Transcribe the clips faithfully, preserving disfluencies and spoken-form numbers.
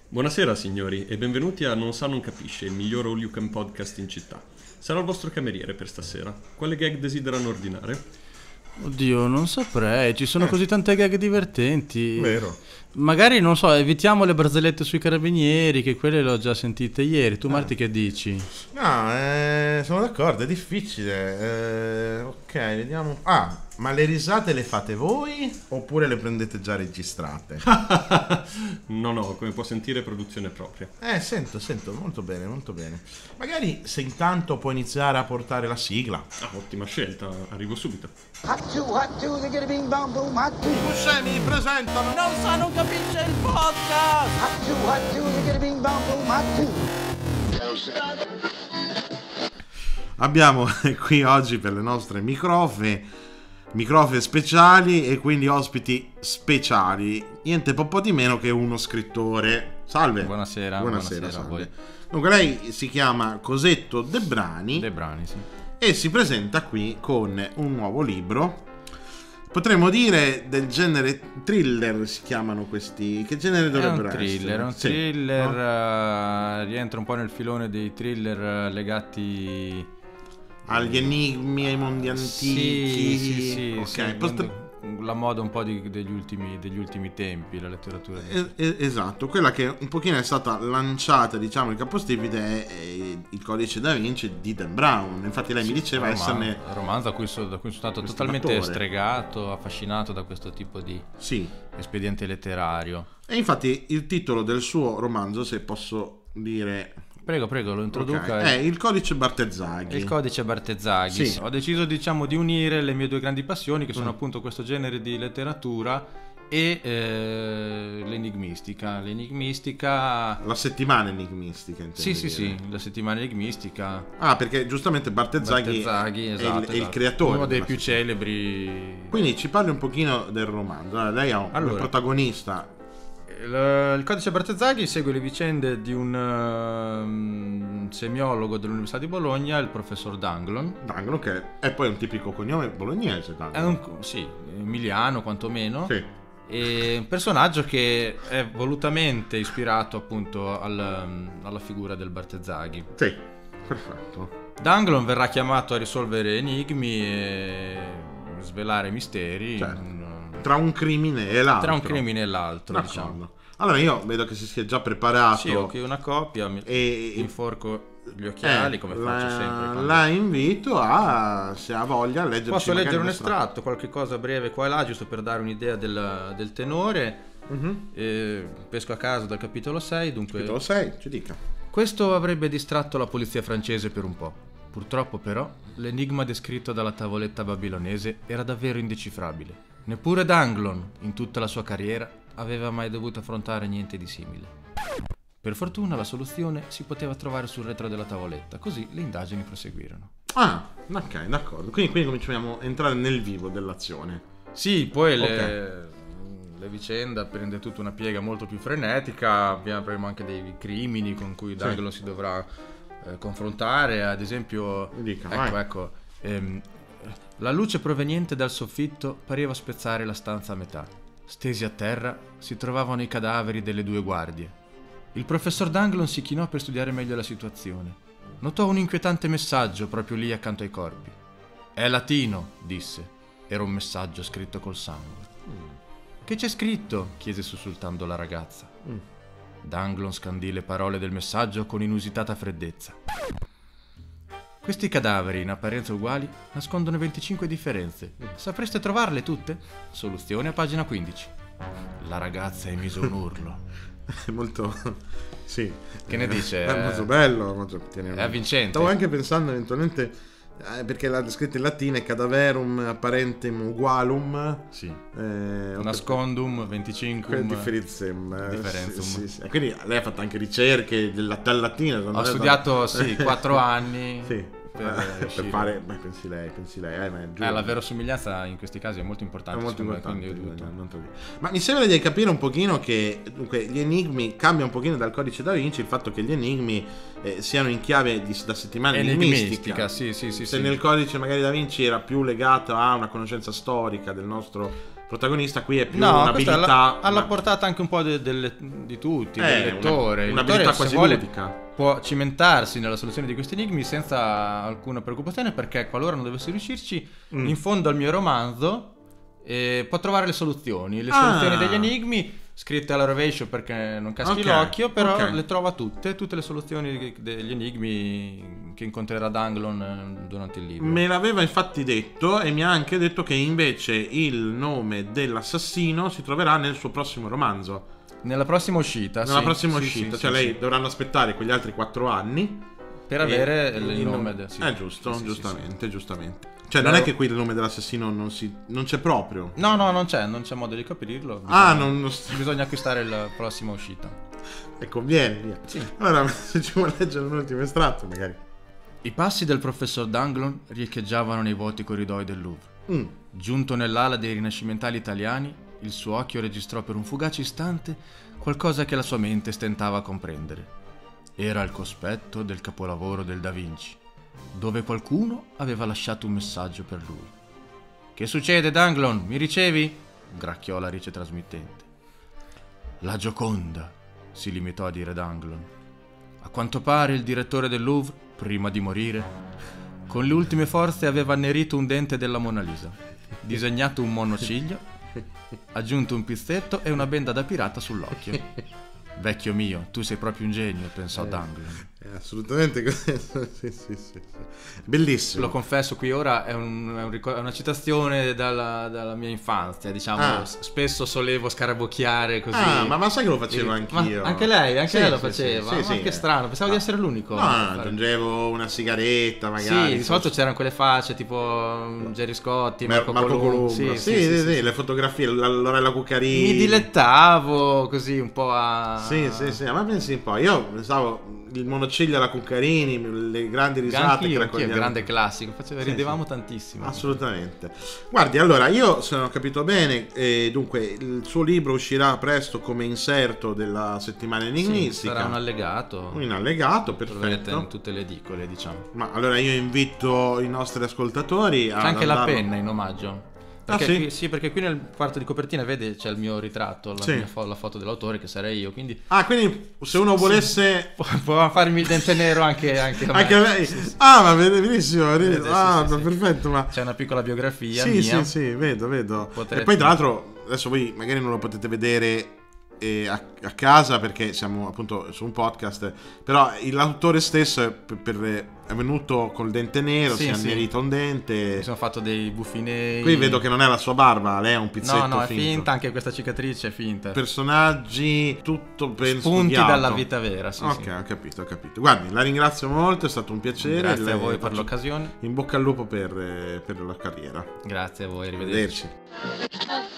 Buonasera signori e benvenuti a Non sa non capisce, il miglior all you can podcast in città. Sarò il vostro cameriere per stasera. Quale gag desiderano ordinare? Oddio, non saprei, ci sono eh. così tante gag divertenti. Vero. Magari, non so, evitiamo le barzellette sui carabinieri, che quelle le ho già sentite ieri. Tu, eh. Marti, che dici? No, eh, sono d'accordo, è difficile. Eh, ok, vediamo. Ah, ma le risate le fate voi oppure le prendete già registrate? No, no, come può sentire, produzione propria. Eh, sento, sento, molto bene, molto bene. Magari se intanto può iniziare a portare la sigla. Ah, ottima scelta, arrivo subito. Buscemi presentano Non sa non capisce il podcast. Abbiamo qui oggi per le nostre microfe microfe speciali e quindi ospiti speciali, niente po' po' di meno che uno scrittore. Salve. Buonasera. Buonasera, buonasera salve. a voi. Dunque lei si chiama Cosetto De Brani. De Brani, sì. E si presenta qui con un nuovo libro. Potremmo dire del genere thriller, si chiamano questi. Che genere dovrebbero essere? È un thriller, essere? un Sì, thriller no? uh, rientra un po' nel filone dei thriller legati agli enigmi, ai mondi antichi. Sì, sì, sì, ok. sì, Post- la moda un po' di, degli, ultimi, degli ultimi tempi, la letteratura es- esatto, quella che un pochino è stata lanciata, diciamo, il capostipite è, è il Codice Da Vinci di Dan Brown. Infatti lei sì, mi diceva romanzo, esserne romanzo a cui sono, da cui sono stato totalmente attore. stregato, affascinato da questo tipo di sì. espediente letterario. E infatti il titolo del suo romanzo, se posso dire... Prego, prego, lo introduca. Okay. È il Codice Bartezzaghi. Il Codice Bartezzaghi. Sì. Ho deciso, diciamo, di unire le mie due grandi passioni, che sono mm. appunto questo genere di letteratura e eh, l'enigmistica. L'enigmistica. La settimana enigmistica, sì, sì, dire. sì, la settimana enigmistica. Ah, perché giustamente Bartezzaghi, Bartezzaghi è, esatto, il, esatto. è il creatore. Uno dei più settimana. celebri. Quindi ci parli un pochino del romanzo. Allora, lei ha un allora, protagonista. Il Codice Bartezzaghi segue le vicende di un uh, semiologo dell'Università di Bologna, il professor Danglon. Danglon, che è poi un tipico cognome bolognese. Danglon. È un, sì, emiliano quantomeno. Sì. È un personaggio che è volutamente ispirato appunto al, alla figura del Bartezzaghi. Sì, perfetto. Danglon verrà chiamato a risolvere enigmi e svelare misteri. Certo. Tra un crimine e l'altro. Tra un crimine e l'altro, D'accordo. diciamo. Allora io vedo che si sia già preparato. Sì, ho qui una copia, mi e inforco gli occhiali, eh, come la, faccio sempre. Quando... La invito a, se ha voglia, a leggerci. Posso leggere un estratto, estratto, qualche cosa breve qua e là, giusto per dare un'idea del, del tenore. Uh-huh. Eh, pesco a caso dal capitolo sei, dunque... Capitolo sei, ci dica. Questo avrebbe distratto la polizia francese per un po'. Purtroppo però, l'enigma descritto dalla tavoletta babilonese era davvero indecifrabile. Neppure Danglon, in tutta la sua carriera, aveva mai dovuto affrontare niente di simile. Per fortuna la soluzione si poteva trovare sul retro della tavoletta, così le indagini proseguirono. Ah, ok, d'accordo. Quindi, quindi cominciamo a entrare nel vivo dell'azione. Sì, poi le, okay. le vicenda prende tutta una piega molto più frenetica, avremo anche dei crimini con cui Danglon sì. si dovrà eh, confrontare, ad esempio... Dica, ecco, vai. ecco... Ehm, La luce proveniente dal soffitto pareva spezzare la stanza a metà. Stesi a terra si trovavano i cadaveri delle due guardie. Il professor Danglon si chinò per studiare meglio la situazione. Notò un inquietante messaggio proprio lì accanto ai corpi. «È latino», disse. Era un messaggio scritto col sangue. Mm. «Che c'è scritto?» chiese sussultando la ragazza. Mm. Danglon scandì le parole del messaggio con inusitata freddezza. Questi cadaveri, in apparenza uguali, nascondono venticinque differenze. Sapreste trovarle tutte? Soluzione a pagina quindici. La ragazza emise un urlo. È molto... sì. Che ne dice? È molto bello. Molto... È avvincente. Stavo anche pensando eventualmente... Eh, perché l'ha descritto in latino è cadaverum apparentem ugualum. Sì. Eh, Nascondum venticinque differenzem. Differenzum. Sì, sì, sì. Quindi lei ha fatto anche ricerche del, del latino. Ho studiato, sì, quattro anni. Sì. Per, per fare, beh, pensi lei, pensi lei, eh, ma, è eh, la verosimilianza in questi casi è molto importante. È molto importante, me, quindi non, non ma mi sembra di capire un pochino che dunque gli enigmi cambia un pochino dal Codice Da Vinci il fatto che gli enigmi eh, siano in chiave di, da settimana enigmistica. Sì, sì, sì, Se sì. nel Codice magari Da Vinci era più legato a una conoscenza storica del nostro protagonista qui è più No, un'abilità... questa ha alla una- portata anche un po' de- delle- di tutti, Eh, del lettore. Il un'abilità lettore, se quasi vuole, ludica. può cimentarsi nella soluzione di questi enigmi senza alcuna preoccupazione, perché qualora non dovesse riuscirci, Mm. in fondo al mio romanzo eh, può trovare le soluzioni, le Ah. soluzioni degli enigmi scritte alla rovescio perché non caschi Ok, l'occhio, però ok. le trova tutte, tutte le soluzioni degli enigmi che incontrerà Danglon eh, durante il libro. Me l'aveva infatti detto e mi ha anche detto che invece il nome dell'assassino si troverà nel suo prossimo romanzo. Nella prossima uscita, Nella sì, prossima sì, uscita, sì, cioè sì, lei sì. dovranno aspettare quegli altri quattro anni Per e- avere e il nome del- sì. Eh giusto, Sì, sì, giustamente, sì. giustamente. Cioè non Però- è che qui il nome dell'assassino non, si, non c'è proprio. No, no, non c'è, non c'è modo di capirlo. Ah, Bisogna- non... non- Bisogna acquistare la prossima uscita. E conviene, via. Sì. Allora, se ci vuole leggere un ultimo estratto, magari. I passi del professor Danglon riecheggiavano nei vuoti corridoi del Louvre. Mm. Giunto nell'ala dei rinascimentali italiani, il suo occhio registrò per un fugace istante qualcosa che la sua mente stentava a comprendere. Era il cospetto del capolavoro del Da Vinci, dove qualcuno aveva lasciato un messaggio per lui. «Che succede, Danglon? Mi ricevi?» gracchiò la rice trasmittente. «La Gioconda», si limitò a dire Danglon. A quanto pare il direttore del Louvre, prima di morire, con le ultime forze aveva annerito un dente della Mona Lisa, disegnato un monociglio, aggiunto un pizzetto e una benda da pirata sull'occhio. Vecchio mio, tu sei proprio un genio, pensò Danglon. È assolutamente così. sì, sì, sì, sì. Bellissimo. Lo confesso, qui ora è, un, è, un ricor- è una citazione dalla, dalla mia infanzia, diciamo. Ah. S- spesso solevo scarabocchiare così. Ah, ma, ma sai che lo facevo anch'io? Ma anche lei, anche Sì, lei lo sì, faceva. sì, Ma sì, che sì. strano, pensavo No. di essere l'unico. No, a fare- aggiungevo una sigaretta, magari. Sì, di solito c'erano quelle facce tipo um, Jerry Scotti, Mar- Marco, Marco Columbo. Columbo. Sì, sì, sì, le fotografie, la Lorella Cuccarini. Mi dilettavo così un po' a... Sì, sì, sì, ma pensi un po'. Io pensavo il monociglio alla Cuccarini, le grandi risate Anch'io, che anch'io, raccoglievano. grande classico, faceva- Sì, ridevamo sì. tantissimo. Assolutamente. Guardi, allora, io se non ho capito bene, eh, dunque, il suo libro uscirà presto come inserto della settimana Sì, enigmistica. sarà un allegato. Un allegato, Lo troverete in perfetto. tutte le edicole, diciamo. Ma allora io invito i nostri ascoltatori a C'è anche la andarlo- penna in omaggio. Ah, Perché sì? qui, sì, perché qui nel quarto di copertina vede c'è il mio ritratto, la, Sì. mia fo- la foto dell'autore che sarei io, quindi Ah, quindi se uno volesse... può, può farmi il dente nero anche, anche a me. Anche lei? Ah, ma vede- benissimo. vedi- Vedete, sì, ah, sì, ma sì. perfetto, ma... C'è una piccola biografia Sì, mia. sì, sì, vedo, vedo. Potrete- E poi tra l'altro, adesso voi magari non lo potete vedere eh, a, a casa perché siamo appunto su un podcast, però l'autore stesso è, per- per- è venuto col dente nero, Sì, si è sì. annerito un dente. Mi sono fatto dei buffi neri. Qui vedo che non è la sua barba, lei ha un pizzetto No, no, è finto. finta, anche questa cicatrice è finta. Personaggi, tutto ben Spunti studiato. dalla vita vera, sì, Ok, sì. ho capito, ho capito. Guardi, la ringrazio molto, è stato un piacere. Grazie Le a voi per faccio l'occasione. In bocca al lupo per, eh, per la carriera. Grazie a voi, arrivederci. Arrivederci.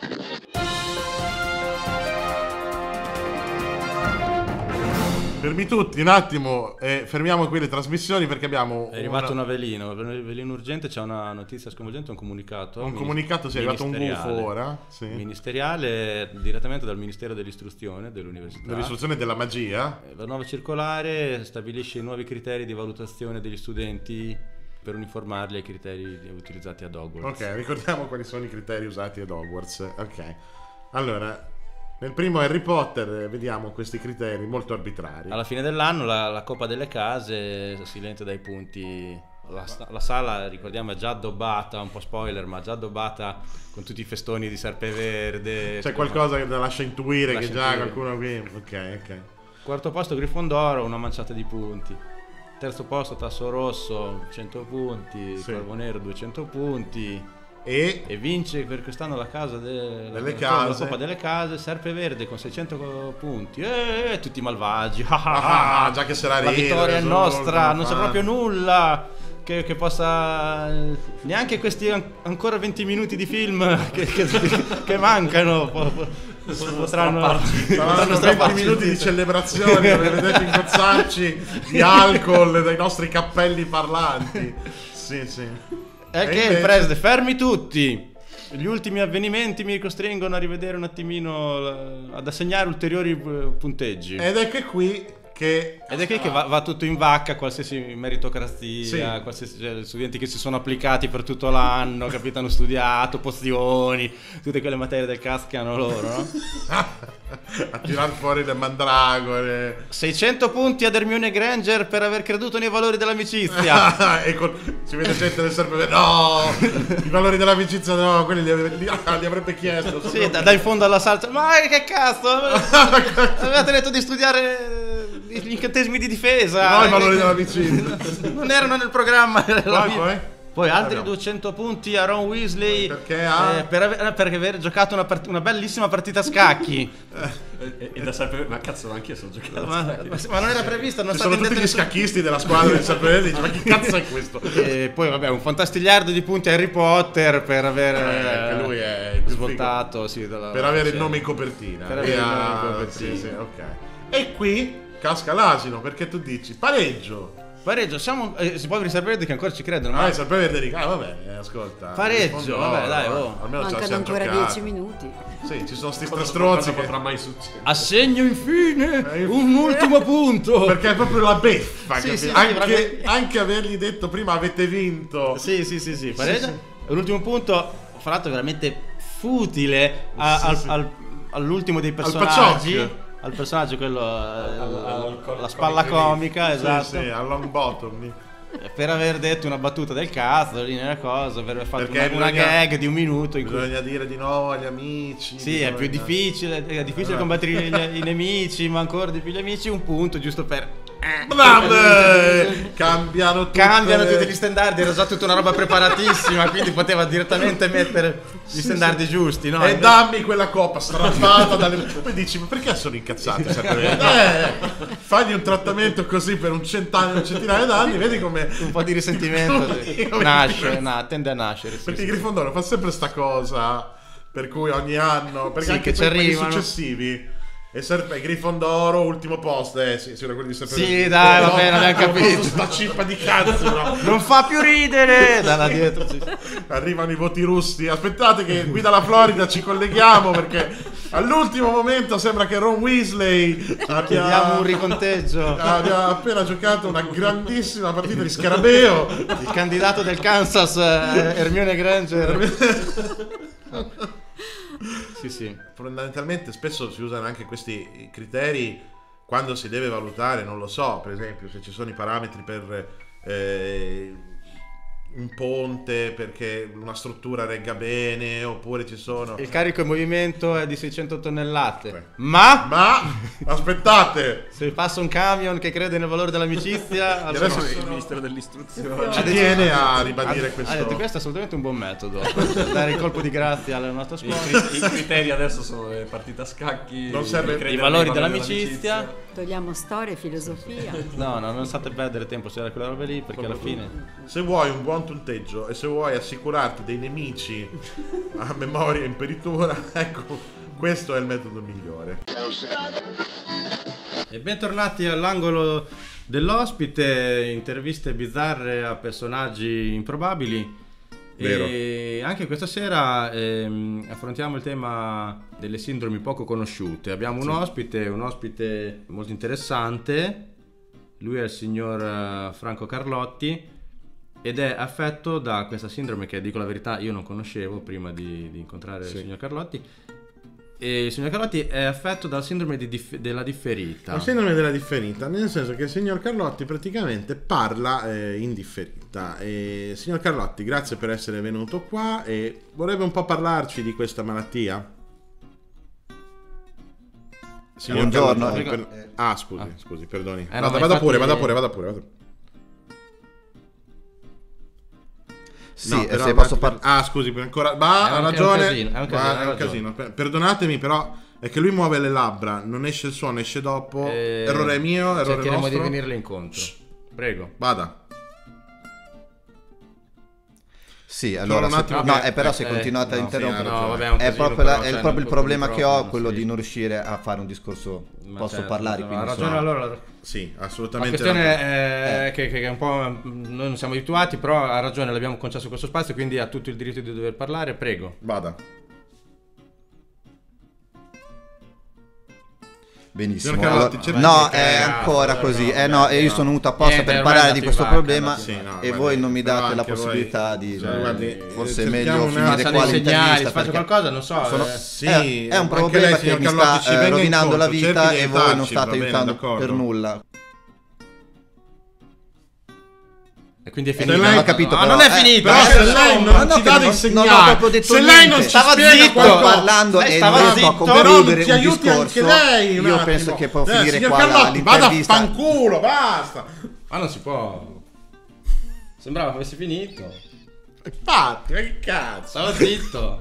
Fermi tutti un attimo e fermiamo qui le trasmissioni perché abbiamo È arrivato una- un avelino, un avelino urgente, c'è una notizia sconvolgente, un comunicato. un comunicato, sì, è arrivato un gufo ministeriale. ora. Sì. Ministeriale direttamente dal Ministero dell'Istruzione dell'Università. Dell'istruzione della magia. Eh, La nuova circolare stabilisce i nuovi criteri di valutazione degli studenti per uniformarli ai criteri utilizzati ad Hogwarts. Ok, ricordiamo quali sono i criteri usati ad Hogwarts. Ok. Allora, nel primo Harry Potter eh, vediamo questi criteri molto arbitrari. Alla fine dell'anno la, la Coppa delle Case silente dai punti. La, la sala, ricordiamo, è già addobbata, un po' spoiler, ma già addobbata con tutti i festoni di serpeverde. C'è qualcosa che lascia intuire Lascia che già intuire. qualcuno qui. Ok, ok. Quarto posto Grifondoro, una manciata di punti. Terzo posto Tasso Rosso, cento punti. Sì. Corvo Nero, duecento punti. E E vince per quest'anno la casa de- Delle la, case. la Coppa delle Case, Serpeverde con seicento punti. E tutti malvagi. Ah, già che se la La ride, vittoria è sono nostra, molto non c'è fan. proprio nulla che, che possa... Neanche questi an- ancora venti minuti di film che, che- che mancano po- po- potranno, saranno potranno venti strapparci minuti il di dito. celebrazione dove vedete ingozzarci di alcol dai nostri cappelli parlanti. Sì, sì. È E che invece- il preside, fermi tutti! Gli ultimi avvenimenti mi costringono a rivedere un attimino, la- ad assegnare ulteriori eh, punteggi. Ed è che qui che... Ed è qui che va, va tutto in vacca, qualsiasi meritocrazia, Sì. qualsiasi, cioè, studenti che si sono applicati per tutto l'anno, capito, hanno studiato, pozioni, tutte quelle materie del cazzo che hanno loro, no? a tirar fuori le mandragore. seicento punti ad Hermione Granger per aver creduto nei valori dell'amicizia. e con, si vede gente del server, no, i valori dell'amicizia no, quelli li, avrebbe- li, ah, li avrebbe chiesto. Sì, da- dai fondo alla salsa. Ma che cazzo? Avevate detto di studiare gli incantesimi di difesa. No, i valori dell'amicizia. Non erano nel programma. Poi, poi? Poi altri Abbiamo. duecento punti a Ron Weasley Perché ha- eh, per, aver, per aver giocato una, part- una bellissima partita a scacchi. E, e da sempre... Ma cazzo, anche io sono giocato. ma, ma- ma non era previsto, non Ci state sono tutti gli nessun- scacchisti della squadra del server, dice, ma che cazzo è questo? E poi vabbè, un fantastigliardo di punti a Harry Potter per aver Eh, che lui è il più svoltato sì, dalla- Per avere il sì. nome in copertina. Per avere E il nome in ha- copertina. sì, sì, ok. E qui casca l'asino, perché tu dici pareggio. Pareggio, siamo eh, si può sapere che ancora ci credono, Ah, ma il serpere dica, ah vabbè, eh, ascolta. Pareggio, in fondo, vabbè, dai, oh. Almeno ce la Mancano siamo ancora giocata. dieci minuti. Sì, ci sono sti Cosa strozzi che... potrà mai succedere? assegno infine Eh, un ultimo punto. Perché è proprio la beffa, Sì, capito? sì, sì, anche, veramente. anche avergli detto prima avete vinto. Sì, sì, sì, sì, pareggio. sì. E l'ultimo punto, fra l'altro veramente futile a- Sì, al- sì. al- all'ultimo dei Al personaggi. Paciocc. Al personaggio quello eh, al- al- la spalla comic comica, Sì, esatto. sì, al long bottom. Per aver detto una battuta del cazzo lì nella cosa, per aver fatto Perché una, una bisogna- gag di un minuto in cui Bisogna dire di no agli amici. sì, è bisogna- più difficile, è difficile Eh. combattere gli- i nemici, ma ancora di più gli amici, un punto giusto per Bravo! Cambiano tutte cambiano le- tutti gli standardi, era già tutta una roba preparatissima, quindi poteva direttamente mettere gli standardi giusti, no? E dammi quella coppa strappata dalle... Poi dici, ma perché sono incazzati? eh, fagli un trattamento così per un cent'anni, un centinaio d'anni, vedi come... Un po' di risentimento sì. Come- nasce, na- tende a nascere, sì, Perché sì. i Grifondoro fa sempre sta cosa, per cui ogni anno... Perché Sì, anche che ci poi quelli arrivano. successivi... E serve Grifondoro, ultimo posto, eh sì, sì, era quelli di sempre... Sì, dai, va bene, abbiamo capito. Sta cippa di cazzo, no? Non fa più ridere! Da là dietro, sì. Arrivano i voti russi. Aspettate che qui dalla Florida ci colleghiamo perché all'ultimo momento sembra che Ron Weasley abbia, Chiediamo un riconteggio. abbia appena giocato una grandissima partita di scarabeo. Il candidato del Kansas, eh, Hermione Granger. Sì, sì. Fondamentalmente spesso si usano anche questi criteri quando si deve valutare, non lo so, per esempio se ci sono i parametri per eh, un ponte perché una struttura regga bene, oppure ci sono... Il carico in movimento è di seicento tonnellate. Ma Ma aspettate! se passa un camion che crede nel valore dell'amicizia, E adesso Il ministero dell'istruzione. ci tiene a ribadire ha questo. detto questo è assolutamente un buon metodo per dare il colpo di grazia alla nostra I, scuola. cri- i criteri adesso sono le partite a scacchi, Non serve- credere I nei valori valori dell'amicizia. Togliamo storia e filosofia. No, no, non state perdere tempo a studiare quella roba lì perché alla fine Se vuoi un buon punteggio e se vuoi assicurarti dei nemici a memoria imperitura, ecco, questo è il metodo migliore. E bentornati all'angolo dell'ospite, interviste bizzarre a personaggi improbabili. Vero. E anche questa sera ehm, affrontiamo il tema delle sindromi poco conosciute. Abbiamo un ospite, un ospite molto interessante. Lui è il signor eh, Franco Carlotti ed è affetto da questa sindrome che, dico la verità, io non conoscevo prima di, di incontrare Sì. il signor Carlotti. E il signor Carlotti è affetto dal sindrome di dif- della differita. La sindrome della differita, nel senso che il signor Carlotti praticamente parla eh, in differita. E, signor Carlotti, grazie per essere venuto qua e vorrebbe un po' parlarci di questa malattia. Signor Buongiorno. Carlotti, Eh, per- Ah, scusi, ah. scusi, perdoni. Eh, no, vada, ma vada pure, infatti- vada pure, vada pure, vada pure. Sì, No, e però- se posso parlare... Ah, scusi, ancora. Ma È ha un- è un ragione. casino, è un Ma casino, è ha un ragione. casino. Per- Perdonatemi, però è che lui muove le labbra, non esce il suono, esce dopo. Eh, Errore mio, errore cercheremo nostro. di venirle incontro. Prego. Vada. Sì, allora, un se- attimo no, che- è però se eh, continuate a no, interrompere, sì, ha No, ragione. vabbè, è un è casino, proprio, la- però, è cioè, proprio il non problema col che ho, microfono, quello sì. di non riuscire a fare un discorso. Ma Posso certo, parlare, no, quindi ha ragione sono- allora. Sì, La assolutamente. questione ragione. è che, che- che è un po' noi non siamo abituati, però ha ragione, le abbiamo concesso questo spazio, quindi ha tutto il diritto di dover parlare, prego. Vada. Benissimo. Signor Carlotti, Allora- cerchi no, di è creare- ancora no, così. no, Eh no, e io no. sono venuto apposta Eh, per ormai parlare è di andato questo in vacca, problema no? Sì, no, e guardi, voi non mi però date la anche voi- possibilità di cioè, guardi, eh, forse è cerchiamo meglio un finire Passa qua dei segnali, l'intervista faccio perché qualcosa, non so. sono- eh. Sì, è, è un anche problema lei, che signor mi Carlotti, sta ci eh, venga rovinando la incontro, vita cerchi di e voi non aiutarci, state va bene, aiutando d'accordo. per nulla. E quindi è Eh, finito. non ho capito, No, però, non è eh, finito. Però Eh, se lei no, non no, ci che dà non- dei non ho segnali, proprio detto se lei non niente. ci Stava spiega zitto. Sto qualcosa, parlando Lei e stava non riesco a zitto. però concludere ti un aiuti anche discorso. lei un Io attimo. penso che può Eh, finire signor qua la- Carlotti, vada a l'intervista. fanculo, basta. Ma non si può. Sembrava che avessi finito. Infatti, ma che cazzo? Stava zitto.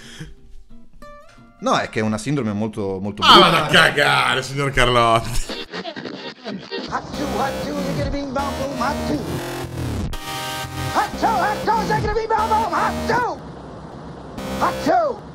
No, è che è una sindrome molto, molto Ah, brutta. vada a cagare, signor Carlotti. Hot two, hot two, ziggity bing bong boom, hot two. Hot two, hot two, ziggity bing bong boom, hot two. Hot two.